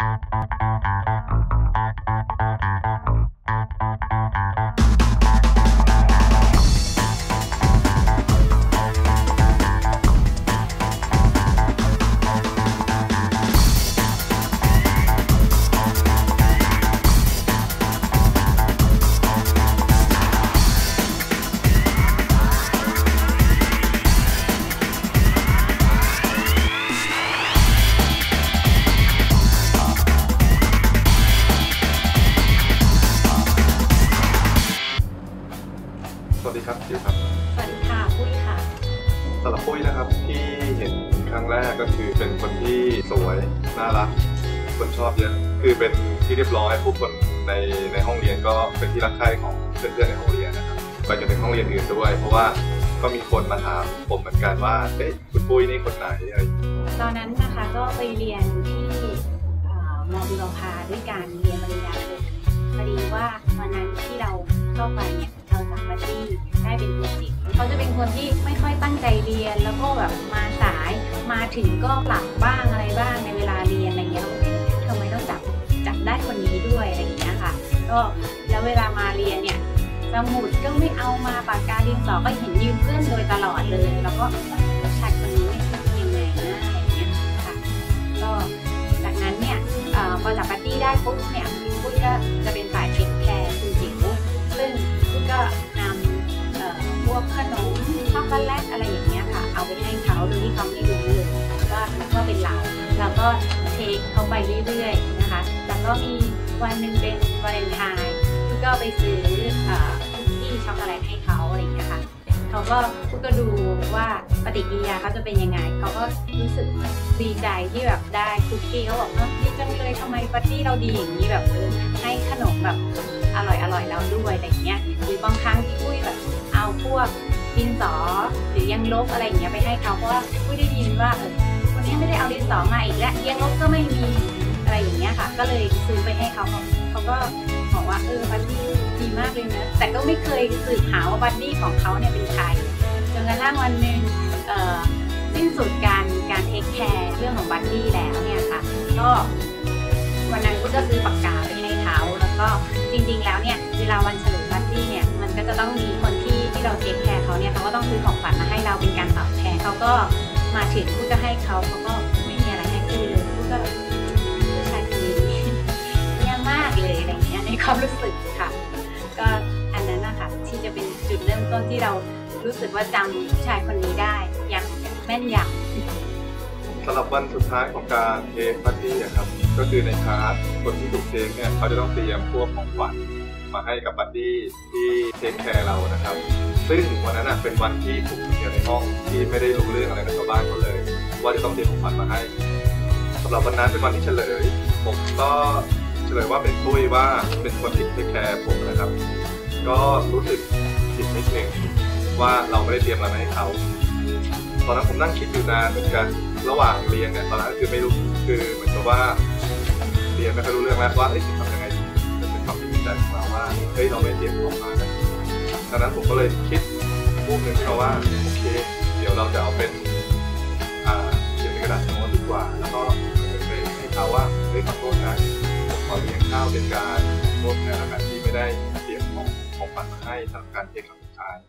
สวัสดีครับจิ๋วครับสวัสดีค่ะปุ้ยค่ะสำหรับปุ้ยนะครับที่เห็นครั้งแรกก็คือเป็นคนที่สวยน่ารักคนชอบเยอะคือเป็นที่เรียบร้อยผู้คนในห้องเรียนก็เป็นที่รักใคร่ของเพื่อนๆในห้องเรียนนะครับไปจนถึงห้องเรียนอื่นด้วยเพราะว่าก็มีคนมาถามผมเหมือนกันว่าเอ๊ะคุณปุ้ยนี่คนไหนอะไรตอนนั้นนะคะก็ไปเรียนที่ม.บุรพาด้วยการเรียนปริญญาโทพอดีว่าวันนั้นที่เราเข้าไปเนี่ยเราสามารถที่ได้เป็นตัวจริงเขาจะเป็นคนที่ไม่ค่อยตั้งใจเรียนแล้วก็แบบมาสายมาถึงก็หลับบ้างอะไรบ้างในเวลาเรียนอะไรเงี้ยทำไมต้องจับได้คนนี้ด้วยอะไรอย่างเงี้ยค่ะก็แล้วเวลามาเรียนเนี่ยสมุดก็ไม่เอามาปากกาดินสอก็เห็นยืมเพื่อนโดยตลอดเลยแล้วก็ชายคนนี้ไม่คิดยังไงนะอะไรเงี้ยค่ะก็จากนั้นเนี่ยพอจับปาร์ตี้ได้ปุ๊บเนี่ยปุ้ยก็จะเป็นฝ่ายเทคแคร์คุณจิ๋วซึ่งปุ้ยก็นำพวกขนมช็อกโกแลตอะไรอย่างเงี้ยค่ะเอาไปให้เขาโดยที่เขาไม่รู้เลยว่าเป็นเราก็เทคเขาไปเรื่อยๆนะคะแล้วก็มีวันหนึ่งเป็นวาเลนไทน์ปุ้ยก็ไปซื้อคุกกี้ช็อกโกแลตให้เขาอะไรอย่างเงี้ยค่ะเขาก็ปุ้ยก็ดูว่าปฏิกิริยาเขาจะเป็นยังไงเขาก็รู้สึกดีใจที่แบบได้คุกกี้เขาบอกดีจังเลยทำไมปาร์ตี้เราดีอย่างนี้แบบให้ขนมแบบอร่อยเราด้วยอะไรอย่างเงี้ยหรือบางครั้งที่ปุ้ยแบบเอาพวกดินสอหรือยังลบอะไรอย่างเงี้ยไปให้เขาเพราะว่าปุ้ยได้ยินว่าวันนี้ไม่ได้เอาดินสอมาอีกแล้วยังลบก็ไม่มีอะไรอย่างเงี้ยค่ะก็เลยซื้อไปให้เขาก็บอกว่าบัดดี้ดีมากเลยนะแต่ก็ไม่เคยสืบหาว่าบัดดี้ของเขาเนี่ยเป็นใครจนกระทั่งวันหนึ่งสิ้นสุดการเทคแคร์เรื่องของบัดดี้แล้วเนี่ยค่ะก็วันนั้นก็ซื้อปากกาไปให้เขาแล้วก็จริงๆแล้วเนี่ยเวลาวันเฉลิมบัดดี้เนี่ยมันก็จะต้องมีคนที่เราเทคแคร์เขาเนี่ยเขาก็ต้องซื้อของขวัญมาให้เราเป็นการตอบแทนเขาก็มาถึงก็ให้เขาก็ไม่มีอะไรให้คือเลยก็ผู้ชายคนนี้เนี่ยมากเลยอะไรอย่างเงี้ยในความรู้สึกค่ะก็อันนั้นนะคะที่จะเป็นจุดเริ่มต้นที่เรารู้สึกว่าจำผู้ชายคนนี้ได้อย่างแม่นยำสำหรับวันสุดท้ายของการเทคปาร์ตี้ครับก็คือในคลาสคนที่ถูกเทคเนี่ยเขาจะต้องเตรียมพวกของขวัญมาให้กับบัดดี้ที่เทคแคร์เรานะครับซึ่งวันนั้นเป็นวันที่ผมอยู่ในห้องที่ไม่ได้รู้เรื่องอะไรกับชาวบ้านเขาเลยว่าจะต้องเตรียมของขวัญมาให้สำหรับวันนั้นเป็นวันที่เฉลยผมก็เฉลยว่าเป็นปุ้ยว่าเป็นคนที่เทคแคร์ผมนะครับก็รู้สึกผิดนิดนึงว่าเราไม่ได้เตรียมอะไรมาให้เขาตอนนั้นผมนั่งคิดอยู่นานเหมือนกันระหว่างเรียนเนี่ยตอนนั้นคือไม่รู้คือเหมือนกับว่าเรียนไม่ค่อยรู้เรื่องแล้วว่าจะทำยังไงเป็นความคิดในใจของเราว่าเราไม่เตรียมของมาดังนั้นผมก็เลยคิดพูดหนึ่งเขาว่าโอเคเดี๋ยวเราจะเอาเป็นเขียนในกระดาษโน้ตดีกว่าแล้วก็ไปให้เขาว่าขอโทษนะผมขอเลี้ยงข้าวเป็นการโทษนะการที่ไม่ได้เตรียมของขวัญมาให้สำหรับการเทคครั้งสุดท้าย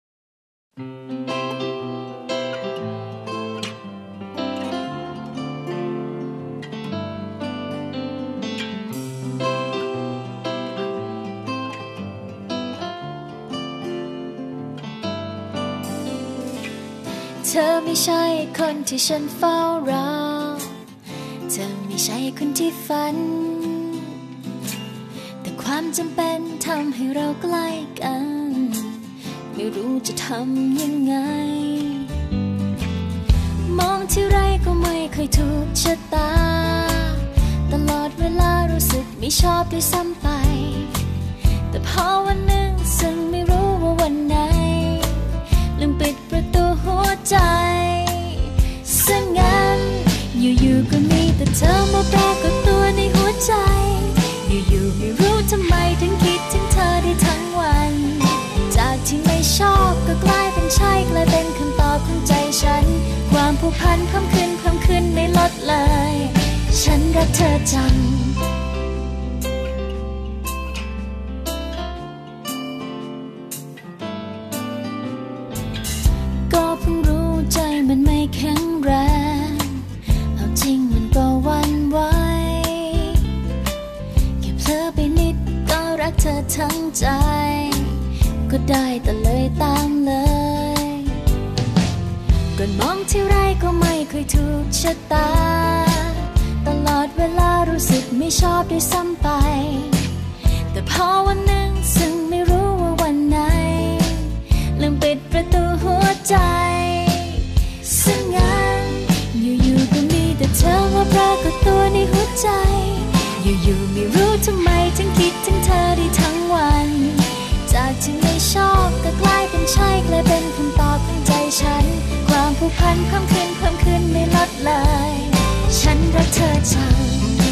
เธอไม่ใช่คนที่ฉันเฝ้ารอเธอไม่ใช่คนที่ฝันแต่ความจำเป็นทำให้เราใกล้กันไม่รู้จะทำยังไงมองที่ไรก็ไม่เคยถูกชะตาตลอดเวลารู้สึกไม่ชอบด้วยซ้ำไปแต่พอวันหนึ่งซึ่งไม่รู้ว่าวันไหนลืมปิดประตูหัวใจซะงั้นอยู่ๆก็มีแต่เธอมาปรากฏตัวในหัวใจอยู่ๆไม่รู้ทำไมถึงคิดถึงเธอได้ทั้งวันจากที่ไม่ชอบก็กลายเป็นใช่กลายเป็นคำตอบของใจฉันความผูกพันเพิ่มขึ้นไม่ลดเลยฉันรักเธอจังก็เพิ่งรู้ใจมันไม่แข็งแรงเอาจริงมันก็หวั่นไหวแค่เผลอไปนิดก็รักเธอทั้งใจก็ได้แต่เลยตามเลยก่อนมองที่ไรก็ไม่เคยถูกชะตาตลอดเวลารู้สึกไม่ชอบด้วยซ้ำไปแต่พอวันหนึ่งซึ่งไม่รู้ว่าวันไหนลืมปิดประตูหัวใจซึ่งงั้นอยู่ๆก็มีแต่เธอมาปรากฏตัวในหัวใจอยู่ๆไม่รู้ทำไมถึงคิดถึงเธอได้ทั้งวันจากที่ไม่ชอบก็กลายเป็นใช่กลายเป็นคำตอบของใจฉันความผูกพันเพิ่มขึ้นไม่ลดเลยฉันรักเธอจัง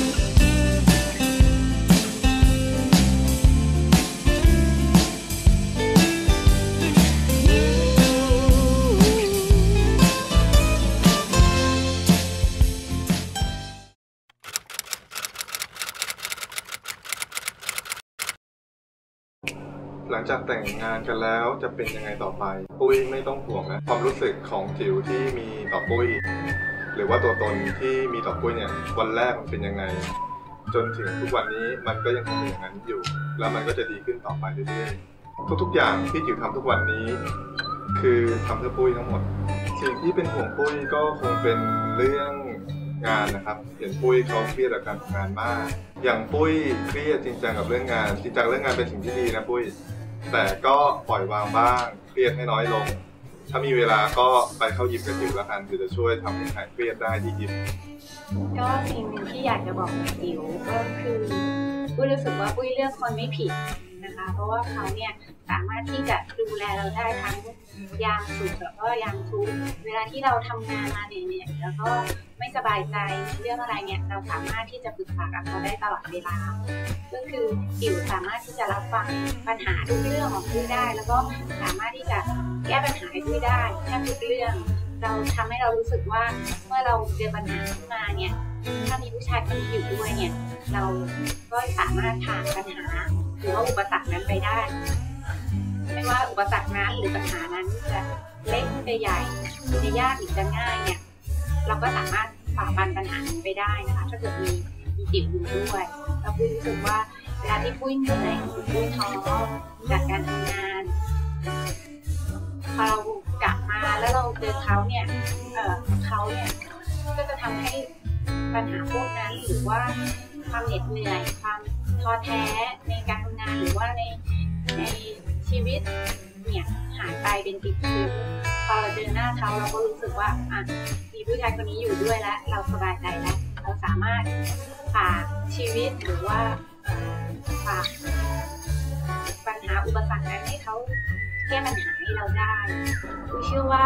หลังจากแต่งงานกันแล้วจะเป็นยังไงต่อไปปุ้ยไม่ต้องห่วงนะความรู้สึกของจิ๋วที่มีต่อปุ้ยหรือว่าตัวตนที่มีต่อปุ้ยเนี่ยวันแรกมันเป็นยังไงจนถึงทุกวันนี้มันก็ยังคงเป็นอย่างนั้นอยู่แล้วมันก็จะดีขึ้นต่อไปเรื่อยๆทุกๆอย่างที่จิ๋วทำทุกวันนี้คือทำเพื่อปุ้ยทั้งหมดสิ่งที่เป็นห่วงปุ้ยก็คงเป็นเรื่องงานนะครับเห็นปุ้ยเขาเครียดกับการทำงานมากอย่างปุ้ยเครียดจริงจังกับเรื่องงานจริงจังเรื่องงานเป็นสิ่งที่ดีนะปุ้ยแต่ก็ปล่อยวางบ้างเครียดให้น้อยลงถ้ามีเวลาก็ไปเข้ายิมกับจิ๋วแล้วกันเดี๋ยวจะช่วยทำให้หายเครียดได้ที่ยิมก็สิ่งหนึ่งที่อยากจะบอกกับจิ๋วก็คือปุ้ยรู้สึกว่าปุ้ยเลือกคนไม่ผิดนะคะเพราะว่าเขาเนี่ยสามารถที่จะดูแลเราได้ทั้งยามสุขแล้วก็ยามทุกข์เวลาที่เราทำงานมาเนี่ยแล้วก็ไม่สบายใจเรื่องอะไรเนี่ยเราสามารถที่จะปรึกษากับเขาได้ตลอดเวลาก็คือจิ๋วสามารถที่จะรับฟังปัญหาทุกเรื่องของปุ้ยได้แล้วก็สามารถที่จะแก้ปัญหาให้ปุ้ยได้แทบทุกเรื่องเราทำให้เรารู้สึกว่าเมื่อเราเจอปัญหาขึ้นมาเนี่ยถ้ามีผู้ชายคนนี้อยู่ด้วยเนี่ยเราก็สามารถผ่านปัญหาหรือว่าอุปสรรคนั้นไปได้ไม่ว่าอุปสรรคนั้นหรือปัญหานั้นจะเล็กจะใหญ่จะยากหรือจะง่ายเนี่ยเราก็สามารถฝ่าฟันปัญหานั้นไปได้นะคะถ้าเกิดมีจิ๋วอยู่ด้วยเราปุ้ยรู้สึกว่าเวลาที่ปุ้ยเหนื่อยปุ้ยท้อจากการทำงานพอเรากลับมาแล้วเราเจอเขาเนี่ยก็จะทำให้ปัญหาพวกนั้นหรือว่าความเหน็ดเหนื่อยความท้อแท้ในการทำงานหรือว่าในชีวิตเนี่ยหายไปเป็นติดชื้นพอเราเจอหน้าเขาเราก็รู้สึกว่ามีผู้ชายคนนี้อยู่ด้วยแล้วเราสบายใจแล้วเราสามารถผ่านชีวิตหรือว่าผ่านปัญหาอุปสรรคนั้นให้เขาแก้ปัญหาให้เราได้ผมเชื่อว่า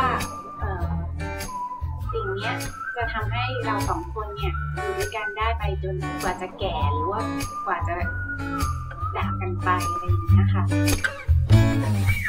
สิ่งนี้จะทำให้เราสองคนเนี่ยอยู่ด้วยกันได้ไปจนกว่าจะแก่หรือว่ากว่าจะจากกันไปอะไรอย่างนี้ค่ะ